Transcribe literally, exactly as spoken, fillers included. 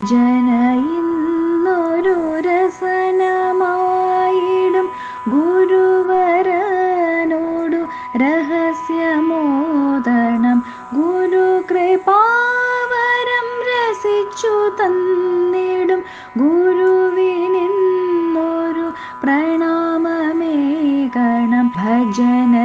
ജന ഇന്നൊരു രസനമായിടും ഗുരുവരനോടു രഹസ്യമോദണം ഗുരുകൃപാവരം രസിച്ചു തന്നിടും ഗുരുവിനിന്നൊരു പ്രണാമമേകണം ഭജന